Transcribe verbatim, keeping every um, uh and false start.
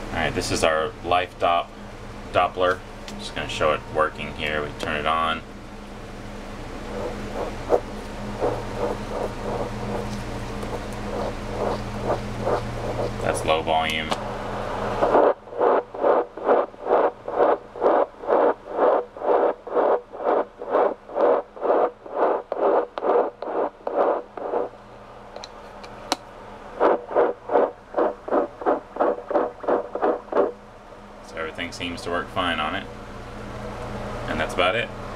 Alright, this is our life dop Doppler. Just going to show it working here. We turn it on. That's low volume. So everything seems to work fine on it. And that's about it.